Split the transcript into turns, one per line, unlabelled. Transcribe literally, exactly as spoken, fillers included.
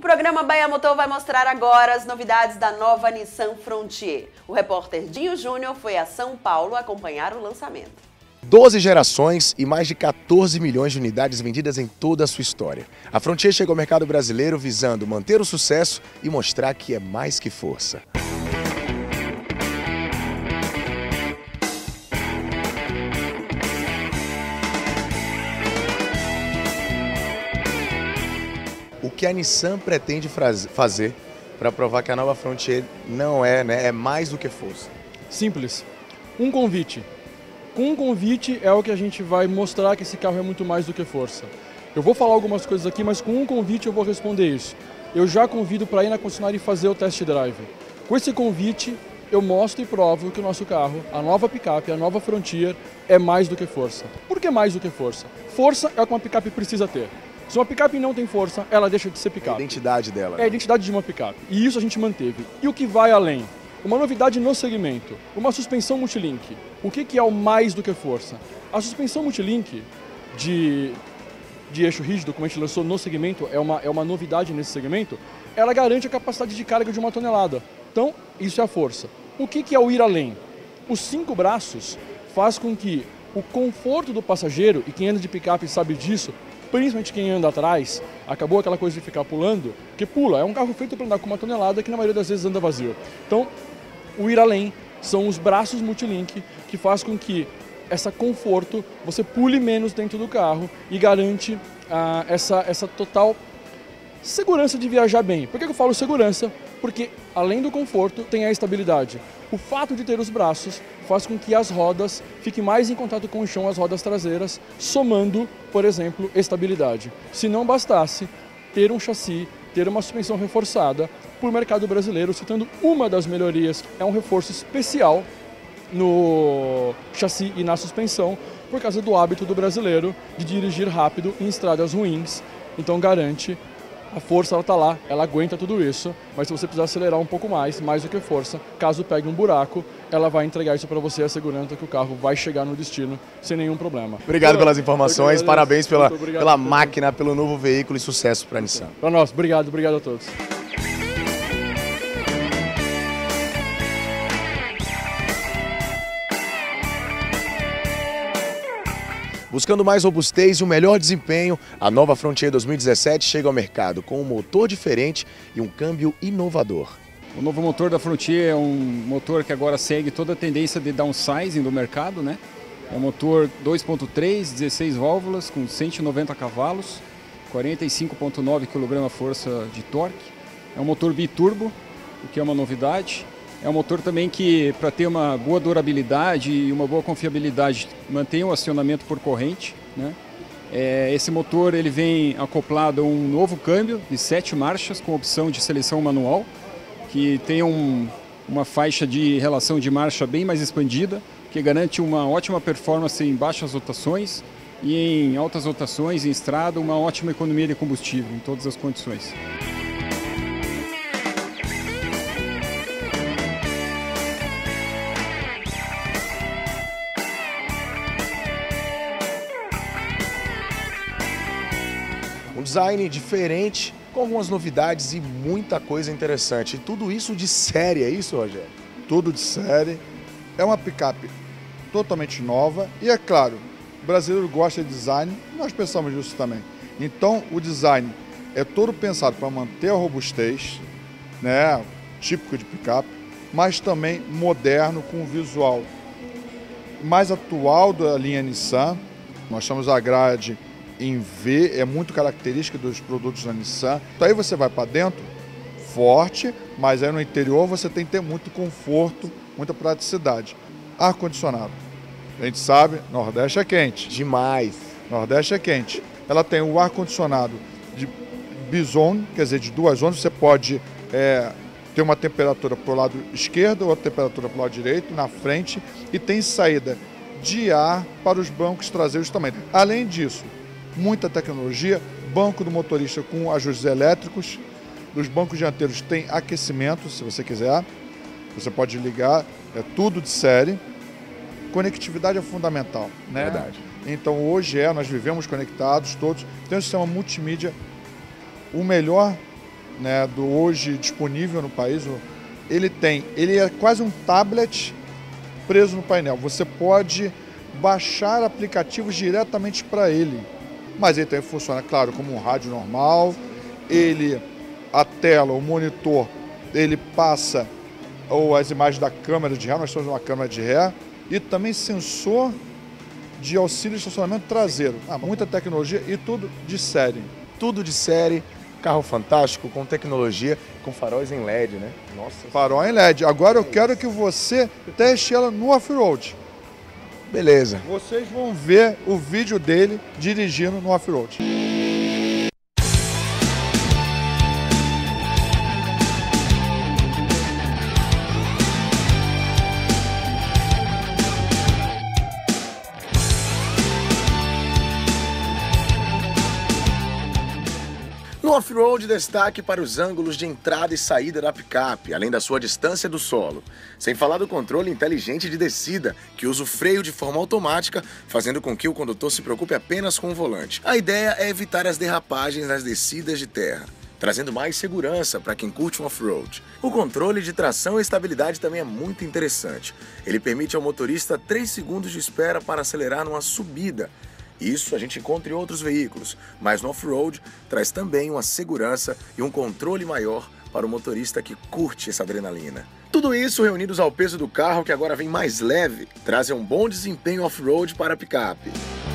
programa Bahia Motor vai mostrar agora as novidades da nova Nissan Frontier. O repórter Dinho Júnior foi a São Paulo acompanhar o lançamento.
doze gerações e mais de quatorze milhões de unidades vendidas em toda a sua história. A Frontier chegou ao mercado brasileiro visando manter o sucesso e mostrar que é mais que força. O que a Nissan pretende fazer para provar que a nova Frontier não é, né, é mais do que força?
Simples. Um convite. Com um convite é o que a gente vai mostrar que esse carro é muito mais do que força. Eu vou falar algumas coisas aqui, mas com um convite eu vou responder isso. Eu já convido para ir na concessionária e fazer o test drive. Com esse convite eu mostro e provo que o nosso carro, a nova picape, a nova Frontier, é mais do que força. Por que mais do que força? Força é o que uma picape precisa ter. Se uma picape não tem força, ela deixa de ser picape.
É a identidade dela.
É a identidade de uma picape. E isso a gente manteve. E o que vai além? Uma novidade no segmento, uma suspensão multilink. O que, que é o mais do que força? A suspensão multilink de, de eixo rígido, como a gente lançou no segmento, é uma, é uma novidade nesse segmento, ela garante a capacidade de carga de uma tonelada. Então, isso é a força. O que, que é o ir além? Os cinco braços faz com que o conforto do passageiro, e quem anda de picape sabe disso, principalmente quem anda atrás, acabou aquela coisa de ficar pulando, que pula, é um carro feito para andar com uma tonelada que na maioria das vezes anda vazio. Então, o ir além são os braços multilink que faz com que essa conforto, você pule menos dentro do carro e garante ah, essa, essa total segurança de viajar bem. Por que eu falo segurança? Porque além do conforto tem a estabilidade. O fato de ter os braços faz com que as rodas fiquem mais em contato com o chão, as rodas traseiras, somando, por exemplo, estabilidade. Se não bastasse ter um chassi, ter uma suspensão reforçada, por mercado brasileiro, citando uma das melhorias, é um reforço especial no chassi e na suspensão, por causa do hábito do brasileiro de dirigir rápido em estradas ruins, então garante. A força ela está lá, ela aguenta tudo isso, mas se você precisar acelerar um pouco mais, mais do que força, caso pegue um buraco, ela vai entregar isso para você, assegurando que o carro vai chegar no destino sem nenhum problema.
Obrigado pelas informações, parabéns pela, pela máquina, pelo novo veículo e sucesso para a Nissan.
Para nós, obrigado, obrigado a todos.
Buscando mais robustez e o melhor desempenho, a nova Frontier dois mil e dezessete chega ao mercado com um motor diferente e um câmbio inovador.
O novo motor da Frontier é um motor que agora segue toda a tendência de downsizing do mercado, né? É um motor dois ponto três, dezesseis válvulas, com cento e noventa cavalos, quarenta e cinco vírgula nove quilograma-força de torque. É um motor biturbo, o que é uma novidade. É um motor também que, para ter uma boa durabilidade e uma boa confiabilidade, mantém o acionamento por corrente, né? É, esse motor ele vem acoplado a um novo câmbio de sete marchas com opção de seleção manual, que tem um, uma faixa de relação de marcha bem mais expandida, que garante uma ótima performance em baixas rotações e em altas rotações, em estrada, uma ótima economia de combustível em todas as condições.
Um design diferente, com algumas novidades e muita coisa interessante. E tudo isso de série, é isso, Rogério?
Tudo de série. É uma picape totalmente nova e, é claro, o brasileiro gosta de design, nós pensamos nisso também. Então, o design é todo pensado para manter a robustez, né, típico de picape, mas também moderno, com um visual mais atual da linha Nissan. Nós temos a grade em V, é muito característica dos produtos da Nissan. Então aí você vai para dentro, forte, mas aí no interior você tem que ter muito conforto, muita praticidade. Ar-condicionado. A gente sabe, Nordeste é quente.
Demais.
Nordeste é quente. Ela tem o ar-condicionado de bison, quer dizer, de duas zonas. Você pode é, ter uma temperatura para o lado esquerdo, outra temperatura para o lado direito, na frente, e tem saída de ar para os bancos traseiros também. Além disso, muita tecnologia, banco do motorista com ajustes elétricos, os bancos dianteiros tem aquecimento, se você quiser, você pode ligar, é tudo de série. Conectividade é fundamental, né?
Verdade.
Então hoje é, nós vivemos conectados todos, tem um sistema multimídia, o melhor né, do hoje disponível no país. Ele tem, ele é quase um tablet preso no painel. Você pode baixar aplicativos diretamente para ele. Mas ele também funciona, claro, como um rádio normal. Ele, a tela, o monitor, ele passa ou as imagens da câmera de ré, nós temos uma câmera de ré, e também sensor de auxílio de estacionamento traseiro. Ah, muita tecnologia e tudo de série.
Tudo de série, carro fantástico, com tecnologia, com faróis em L E D, né? Nossa.
Farol em L E D. Agora eu quero que você teste ela no off-road.
Beleza.
Vocês vão ver o vídeo dele dirigindo no off-road.
No off-road, destaque para os ângulos de entrada e saída da picape, além da sua distância do solo. Sem falar do controle inteligente de descida, que usa o freio de forma automática, fazendo com que o condutor se preocupe apenas com o volante. A ideia é evitar as derrapagens nas descidas de terra, trazendo mais segurança para quem curte um off-road. O controle de tração e estabilidade também é muito interessante. Ele permite ao motorista três segundos de espera para acelerar numa subida. Isso a gente encontra em outros veículos, mas no off-road traz também uma segurança e um controle maior para o motorista que curte essa adrenalina. Tudo isso reunidos ao peso do carro, que agora vem mais leve, trazem um bom desempenho off-road para a picape.